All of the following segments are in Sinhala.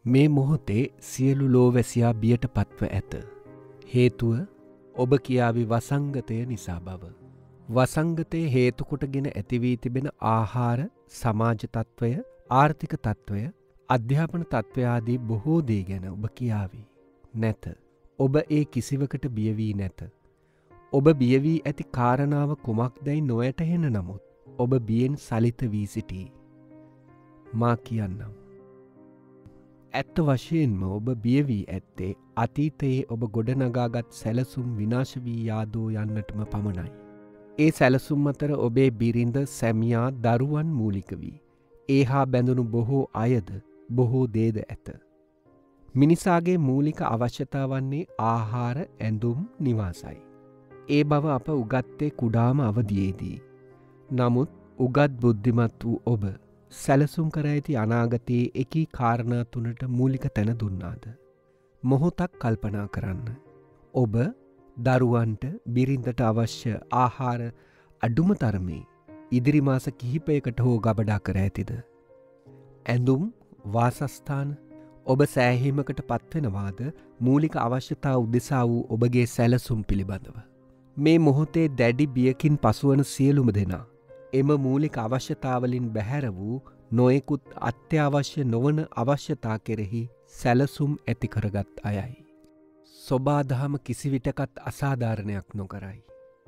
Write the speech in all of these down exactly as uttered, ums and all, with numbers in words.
මේ මොහොතේ සියලු ලෝවැසියා බියට පත්ව ඇත. හේතුව ඔබ කියාවි වසංගතය නිසා බව. වසංගතය හේතුකොටගෙන ඇතිවී තිබෙන ආහාර, සමාජ තත්ත්වය, ආර්ථික තත්ත්වය, අධ්‍යාපන තත්ත්වය ආදී බොහෝ දේ ගැන ඔබ කියාවි. නැත. ඔබ ඒ කිසිවකට බිය වී නැත. ඔබ බිය වී ඇති කාරණාව කුමක්දැයි නොවැටහෙන නමුත් ඔබ බියෙන් සලිත වී සිටී. මා කියන්නම්. ඇත්ත වශයෙන්ම ඔබ බිය වී ඇත්තේ අතීතයේ ඔබ ගොඩනගාගත් සැලසුම් විනාශ වී යාදෝ යන්නටම පමණයි. ඒ සැලසුම් අතර ඔබේ බිරිඳ, සැමියා, දරුවන් මූලික වී ඒ හා බැඳුණු බොහෝ අයද බොහෝ දේද ඇත. මිනිසාගේ මූලික අවශ්‍යතාවන්නේ ආහාර, ඇඳුම්, නිවාසයි. ඒ බව අප උගත්තේ කුඩාම අවදියේදී. නමුත් උගත් බුද්ධිමත් වූ ඔබ සැලසුම් කර ඇති අනාගතයේ එකී කාරණා තුනට මූලික තැන දුන්නාද? මොහොතක් කල්පනා කරන්න. ඔබ දරුවන්ට, බිරිඳට අවශ්‍ය ආහාර අඩුම තරමේ ඉදිරි මාස කිහිපයකට හෝ ගබඩා කර ඇතිද? ඇඳුම්, වාසස්ථාන ඔබ සෑහීමකට පත්වෙනවාද මූලික අවශ්‍යතා උදෙසා වූ ඔබගේ සැලසුම් පිළිබඳව? මේ මොහොතේ දැඩි බියකින් පසුවන සියලුම දෙනා එම මූලික අවශ්‍යතාවලින් බැහැර වූ නොයෙකුත් අත්‍යවශ්‍ය නොවන අවශ්‍යතා කෙරෙහි සැලසුම් ඇති කරගත් අයයි. සොබාදහම කිසිවිටකත් අසාධාරණයක් නොකරයි.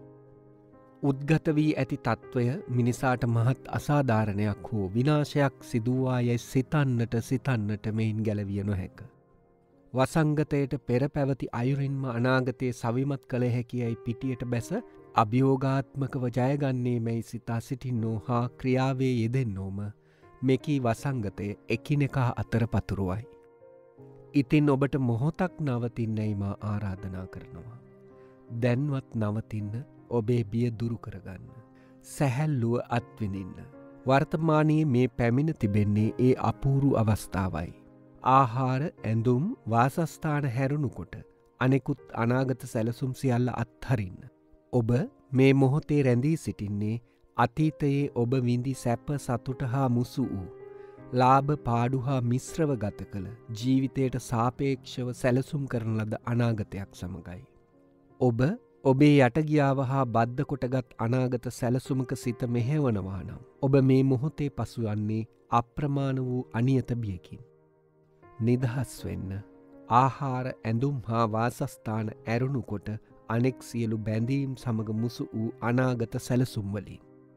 උද්ගත වී ඇති තත්ත්වය මිනිසාට මහත් අසාධාරණයක් හෝ විනාශයක් සිදුවා යැයි සිතන්නට සිතන්නට මෙයින් ගැලවිය නොහැක. වසංගතයට පෙර පැවති අයුරින්ම අනාගතයේ සවිමත් කළ හැකියයි පිටියට බැස අභියෝගාත්මකව ජයගන්නේ මැයි සිතා සිටින්නෝ හා ක්‍රියාවේ යෙදෙන්නෝම මෙකී වසංගතය එකිනෙකා අතර පතුරුවයි. ඉතින් ඔබට මොහොතක් නවතින්නයි මා ආරාධනා කරනවා. දැන්වත් නවතින්න, ඔබේ බිය දුරු කරගන්න. සැහැල්ලුව අත්විඳින්න. වර්තමානයේ මේ පැමිණ තිබෙන්නේ ඒ අපූරු අවස්ථාවයි. ආහාර, ඇඳුම්, වාසස්ථාන හැරුණුකොට අනෙකුත් අනාගත සැලසුම් සියල්ල අත්හරින්න. ඔබ මේ මොහොතේ රැඳී සිටින්නේ අතීතයේ ඔබ විඳි සැප, සතුට හා මුසු වූ ලාභ, පාඩු හා මිශ්‍රව ගත කළ ජීවිතයට සාපේක්ෂව සැලසුම් කරන ලද අනාගතයක් සමගයි. ඔබ ඔබේ යටගියාව හා බද්ධ කොටගත් අනාගත සැලසුමක සිත මෙහෙවනවා නම් ඔබ මේ මොහොතේ පසුවන්නේ අප්‍රමාණ වූ අනියත බියකින්. නිදහස් වෙන්න. ආහාර, ඇඳුම් හා වාසස්ථාන ඇරුණුකොට අනෙක් සියලු බැඳීම් සමග මුසු වූ අනාගත සැලසුම්වලින්.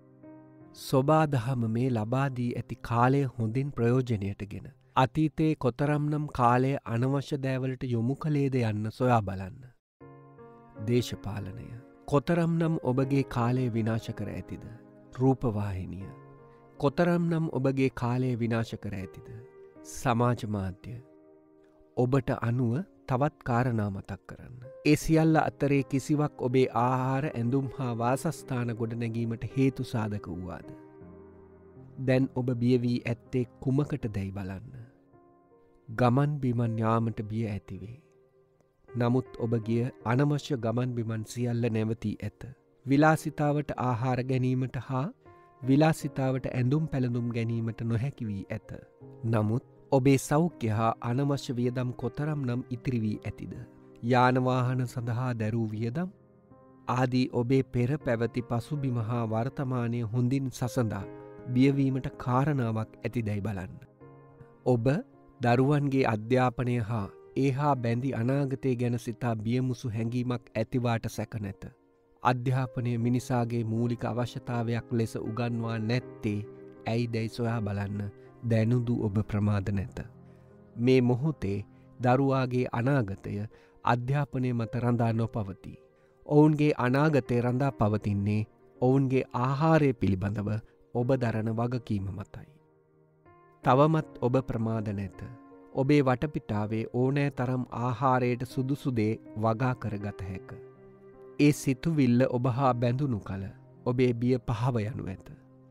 සොබාදහම මේ ලබාදී ඇති කාලය හොඳින් ප්‍රයෝජනයටගෙන අතීතයේ කොතරම්නම් කාලය අනවශ්‍ය දෑවලට යොමු කළේද යන්න සොයා බලන්න. දේශපාලනය කොතරම්නම් ඔබගේ කාලය විනාශ කර ඇතිද? රූපවාහිනිය කොතරම්නම් ඔබගේ කාලය විනාශ කර ඇතිද? සමාජ මාධ්‍ය ඔබට අනුව තවත් කාරණා මතක් කරන්න. ඒ සියල්ල අතරේ කිසිවක් ඔබේ ආහාර, ඇඳුම් හා වාසස්ථාන ගොඩනැගීමට හේතු සාධක වූවාද? දැන් ඔබ බිය වී ඇත්තේ කුමකට දැයි බලන්න. ගමන් බිමන් යාමට බිය ඇතිවේ. නමුත් ඔබ ගිය අනවශ්‍ය ගමන් බිමන් සියල්ල නැවතී ඇත. විලාසිතාවට ආහාර ගැනීමට හා විලාසිතාවට ඇඳුම් පැළඳුම් ගැනීමට නොහැකි වී ඇත. නමුත් ඔබේ සෞඛ්‍ය හා අනවශ්‍ය වියදම් කොතරම් නම් ඉතිරි වී ඇතිද? යානවාහන සඳහා දැරූ වියදම් ආදී ඔබේ පෙර පැවති පසුබිම හා වර්තමානය හොඳින් සසඳා බියවීමට කාරණාවක් ඇතිදැයි බලන්න. ඔබ දරුවන්ගේ අධ්‍යාපනය හා ඒ හා බැඳි අනාගතය ගැන සිතා බියමුසු හැඟීමක් ඇතිවාට සැක නැත. අධ්‍යාපනය මිනිසාගේ මූලික අවශ්‍යතාවයක් ලෙස උගන්වා නැත්තේ ඇයි දැයි සොයා බලන්න දැනුදු ඔබ ප්‍රමාද නැත. මේ මොහොතේ දරුවාගේ අනාගතය අධ්‍යාපනය මත රඳා නොපවතී. ඔවුන්ගේ අනාගතය රඳා පවතින්නේ ඔවුන්ගේ ආහාරය පිළිබඳව ඔබ දරන වගකීම මතයි. තවමත් ඔබ ප්‍රමාද නැත. ඔබේ වටපිටාවේ ඕනෑ තරම් ආහාරයට සුදුසුදේ වගා කරගත හැක. ඒ සිතුවිල්ල ඔබ හා බැඳුණු කල ඔබේ බිය පහව යනු ඇත.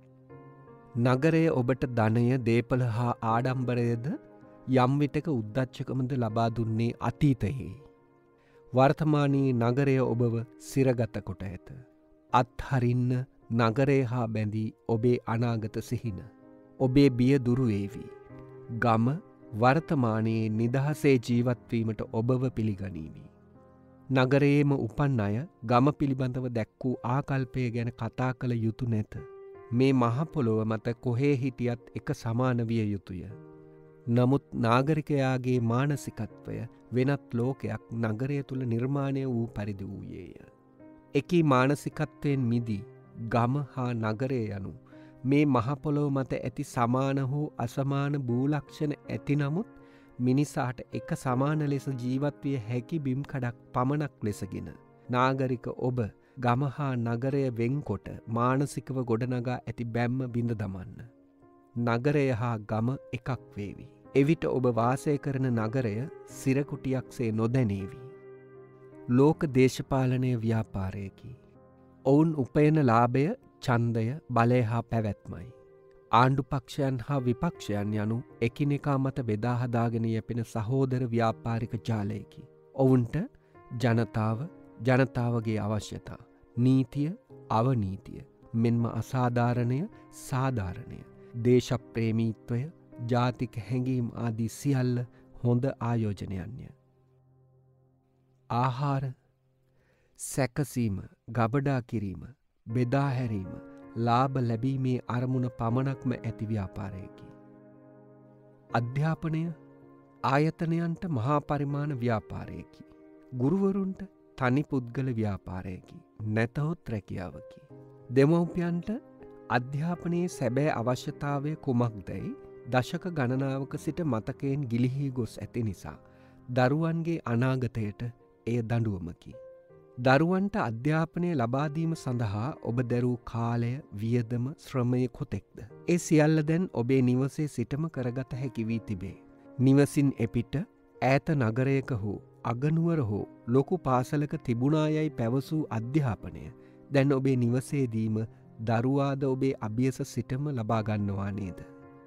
නගරය ඔබට ධනය, දේපල හා ආඩම්බරයද යම් විටක උද්දච්චකමද ලබා දුන්නේ අතීතයේ. වර්තමානයේ නගරය ඔබව සිරගත කොට ඇත. අත්හරින්න නගරය හා බැඳී ඔබේ අනාගත සිහින. ඔබේ බිය දුරුවේවි. ගම, වර්තමානයේ නිදහසේ ජීවත්වීමට ඔබව පිළිගනීවි. නගරයේම උපන් අය ගම පිළිබඳව දැක් වූ ආකල්පය ගැන කතා කළ යුතු නැත. මේ මහපොළොව මත කොහේ හිටියත් එක සමාන විය යුතුය. නමුත් නාගරිකයාගේ මානසිකත්වය වෙනත් ලෝකයක් නගරය තුළ නිර්මාණය වූ පරිදි වූයේය. එකී මානසිකත්වයෙන් මිදී ගම හා නගරය යනු මේ මහපොළොව මත ඇති සමාන හෝ අසමාන භූලක්ෂණ ඇති නමුත් මිනිසාට එක සමාන ලෙස ජීවත්විය හැකි බිම්කඩක් පමණක් ලෙසගෙන නාගරික ඔබ ගම හා නගරය වෙන්කොට මානසිකව ගොඩනගා ඇති බැම්ම බිඳ දමන්න. නගරය හා ගම එකක් වේවි. එවිට ඔබ වාසය කරන නගරය සිරකුටියක්සේ නොදැනේවි. ලෝක දේශපාලනය ව්‍යාපාරයකි. ඔවුන් උපයන ලාභය ඡන්දය බලය හා පැවැත්මයි. ආණ්ඩු පක්ෂයන් හා විපක්ෂයන් යනු එකිනෙකා මත බෙදා හදාගෙන යැපෙන සහෝදර ව්‍යාපාරික ජාලයකි. ඔවුන්ට ජනතාව ජනතාවගේ අවශ්‍යතා නීතිය අවනීතිය මෙන්ම අසාධාරණය සාධාරණය දේශප්‍රේමීත්වය ජාතික හැඟීම් ආදී සියල්ල හොඳ ආයෝජනයන්ය. ආහාර සැකසීම ගබඩා කිරීම බෙදා හැරීම ලාභ ලැබීමේ අරමුණ පමණක්ම ඇති ව්‍යාපාරයකි. අධ්‍යාපනය ආයතනයන්ට මහා පරිමාණ ව්‍යාපාරයකි. ගුරුවරුන්ට තනි පුද්ගල ව්‍යාපාරයකි. නැතහොත් රැකියාවකි. දෙමව්පියන්ට අධ්‍යාපනයේ සැබෑ අවශ්‍යතාවය කුමක්දැයි දශක ගණනාවක සිට මතකයෙන් ගිලිහී ගොස් ඇති නිසා දරුවන්ගේ අනාගතයට එය දඬුවමකි. දරුවන්ට අධ්‍යාපනය ලබාදීම සඳහා ඔබ දැරූ කාලය වියදම ශ්‍රමය කොතෙක්ද. ඒ සියල්ල දැන් ඔබේ නිවසේ සිටම කරගත හැකි වී තිබේ. නිවසින් එපිට ඈත නගරයක හෝ අගනුවර හෝ ලොකු පාසලක තිබුණායයි පැවසූ අධ්‍යාපනය දැන් ඔබේ නිවසේදීම දරුවාද ඔබේ අභියස සිටම ලබාගන්නවා නේද.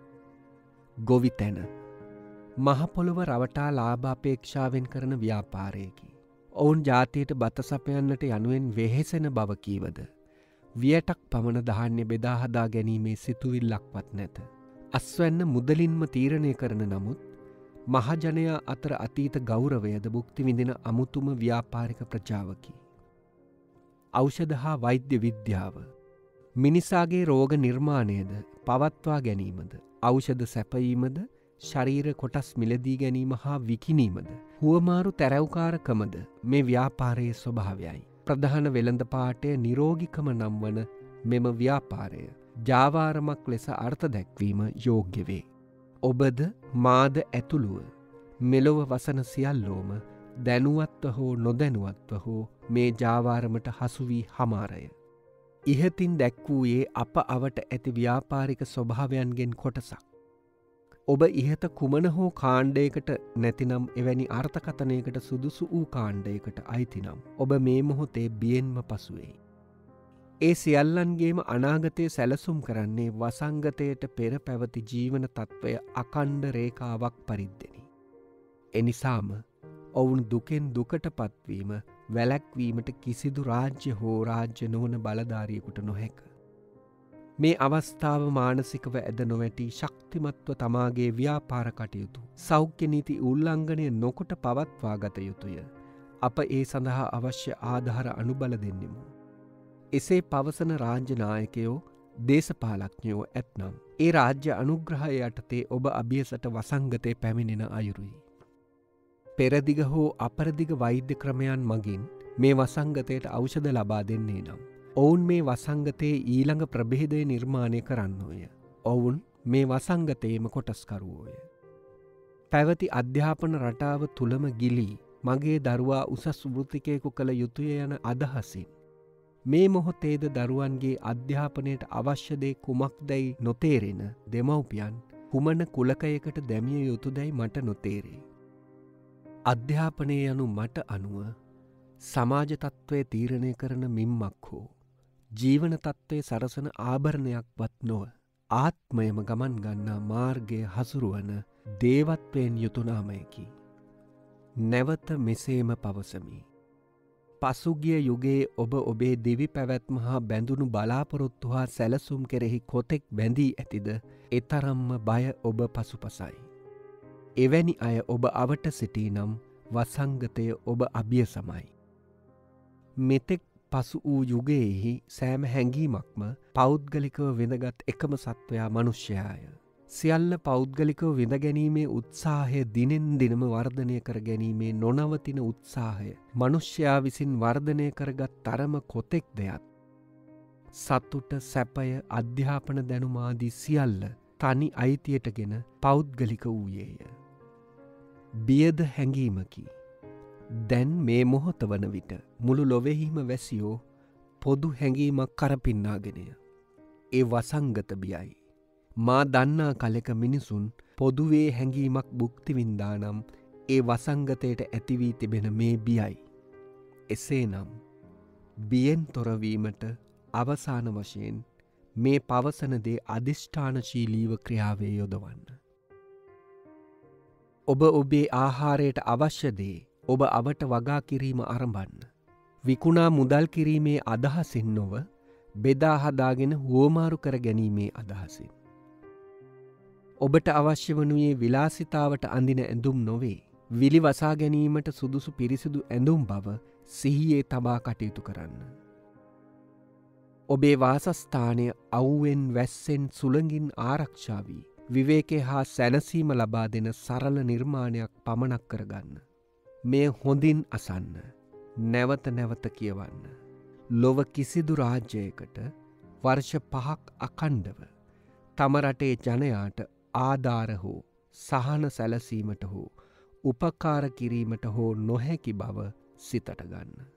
ගොවිතැන මහපොළොව රවටා ලාභ අපේක්ෂාවෙන් කරන ව්‍යාපාරයකි. ඔවුන් ජාතියට බත සපයන්නට යනුවෙන් වෙහෙසෙන බව කීවද. වියටක් පමණ ධාන්‍ය බෙදා හදා ගැනීමේ සිතුවිල්ලක්වත් නැත. අස්වැන්න මුදලින්ම තීරණය කරන නමුත් මහජනයා අතර අතීත ගෞරවයද භුක්ති විඳින අමුතුම ව්‍යාපාරික ප්‍රජාවකි. ඖෂධ හා වෛද්‍ය විද්‍යාව මිනිසාගේ රෝග නිර්මාණයද පවත්වා ගැනීමද ඖෂධ සැපයීමද ශරීර කොටස් මිලදී ගැනීම හා විකිණීමද හුවමාරු තැරැව්කාරකමද මේ ව්‍යාපාරයේ ස්වභාවයයි. ප්‍රධාන වෙළඳ පාඨය නිරෝගිකම නම් වන මෙම ව්‍යාපාරය ජාවාරමක් ලෙස අර්ථ දැක්වීම යෝග්‍ය වේ. ඔබද මාද ඇතුළුව මෙලොව වසන සියල්ලෝම දැනුවත්ව හෝ නොදැනුවත්ව හෝ මේ ජාවාරමට හසු වී හමාරය. ඉහතින් දැක්වූයේ අප අවට ඇති ව්‍යාපාරික ස්වභාවයන්ගෙන් කොටසක්. ඔබ ඉහත කුමන හෝ කාණ්ඩයකට නැතිනම් එවැනි අර්ථකථනයකට සුදුසු වූ කාණ්ඩයකට අයිතිනම් ඔබ මේ මොහොතේ බියෙන්ම පසුවෙයි. ඒ සියල්ලන්ගේම අනාගතය සැලසුම් කරන්නේ වසංගතයට පෙර පැවති ජීවන තත්ත්වය අකණ්ඩ රේඛාවක් පරිද්දෙනි. එනිසාම ඔවුන් දුකෙන් දුකට පත්වීම වැළැක්වීමට කිසිදු රාජ්‍ය හෝ රාජ්‍ය නොවන බලධාරියෙකුට නොහැක. මේ අවස්ථාව මානසිකව ඇද නොවැටි ශක්තිමත්ව තමාගේ ව්‍යාපාර කටයුතු සෞඛ්‍ය නීති උල්ලංඝනය නොකොට පවත්වා ගත යුතුය. අප ඒ සඳහා අවශ්‍ය ආධාර අනුබල දෙන්නෙමු. එසේ පවසන රාජ්‍ය නායකයෝ දේශපාලඥයෝ ඇත්නම් ඒ රාජ්‍ය අනුග්‍රහය යටතේ ඔබ අභියසට වසංගතය පැමිණෙන අයුරුයි. පෙරදිග හෝ අපරදිග වෛද්‍ය ක්‍රමයන් මගින් මේ වසංගතයට ඖෂධ ලබා දෙන්නේ නම් ඔවුන් මේ වසංගතයේ ඊළඟ ප්‍රභේදය නිර්මාණය කරන්නෝය. ඔවුන් මේ වසංගතයේම කොටස්කරුවෝය. පැවති අධ්‍යාපන රටාව තුළම ගිලී මගේ දරුවා උසස් වෘත්තිකයෙකු කළ යුතුය යන අදහසින් මේ මොහොතේද දරුවන්ගේ අධ්‍යාපනයට අවශ්‍යදේ කුමක්දැයි නොතේරෙන දෙමව්පියන් කුමන කුලකයකට දැමිය යුතුදැයි මට නොතේරේ. අධ්‍යාපනය යනු මට අනුව සමාජ තත්ත්වය තීරණය කරන මිම්මක් හෝ ජීවන තත්ත්වය සරසන ආභරණයක්වත් නොව ආත්මයම ගමන් ගන්නා මාර්ගය හසුරුවන දේවත්වයෙන් යුතුනාමයකි. නැවත මෙසේම පවසමි. පසුගිය යුගයේ ඔබ ඔබේ දිවි පැවැත්ම හා බැඳුණු බලාපොරොත්තු හා සැලසුම් කෙරෙහි කොතෙක් බැඳී ඇතිද එතරම්ම බය ඔබ පසුපසයි. එවැනි අය ඔබ අවට සිටී නම් වසංගතය ඔබ අභියසමයි. මෙතෙක් පසු වූ යුගයෙහි සෑම හැඟීමක්ම පෞද්ගලිකව විඳගත් එකම සත්වයා මනුෂ්‍යයාය. සියල්ල පෞද්ගලිකව විඳ ගැනීමේ උත්සාහය දිනෙන් දිනම වර්ධනය කර ගැනීමේ නොනවතින උත්සාහය මනුෂ්‍යයා විසින් වර්ධනය කරගත් තරම කොතෙක් දෙයක්. සතුට සැපය අධ්‍යාපන දැනුමාදී සියල්ල තනි අයිතියටගෙන පෞද්ගලික වූයේය. බියද හැඟීමකි. දැන් මේ මොහොත වන විට මුළු ලොවෙහිම වැසියෝ පොදු හැඟීමක් කරපින්නාගෙනය. ඒ වසංගත බියයි. මා දන්නා කලෙක මිනිසුන් පොදුවේ හැඟීමක් බුක්තිවින්දා නම් ඒ වසංගතයට ඇතිවී තිබෙන මේ බියයි. එසේනම් බියෙන් තොරවීමට අවසාන වශයෙන් මේ පවසනදේ අධිෂ්ඨානශීලීව ක්‍රියාවේ යොදවන්න. ඔබ ඔබේ ආහාරයට අවශ්‍යදේ ඔබ අවට වගා කිරීම අරඹන්න. විකුණා මුදල් කිරීමේ අදහසින් නොව බෙදා හදාගෙන හුවමාරු කර ගැනීමේ අදහසින්. ඔබට අවශ්‍ය වනුයේ විලාසිතාවට අඳින ඇඳුම් නොවේ. විලි වසා ගැනීමට සුදුසු පිරිසිදු ඇඳුම් බව සිහියේ තබා කටයුතු කරන්න. ඔබේ වාසස්ථානය අවුවෙන් වැස්සෙන් සුළඟින් ආරක්ෂා වී විවේකේ හා සැනසීම ලබා දෙන සරල නිර්මාණයක් පමණක් කරගන්න. මෙය හොඳින් අසන්න. නැවත නැවත කියවන්න. ලොව කිසිදු රාජ්‍යයකට වර්ෂ පහක් අකණ්ඩව තම රටේ ජනයාට ආධාර හෝ සහන සැලසීමට හෝ උපකාර කිරීමට හෝ නොහැකි බව සිතට ගන්න.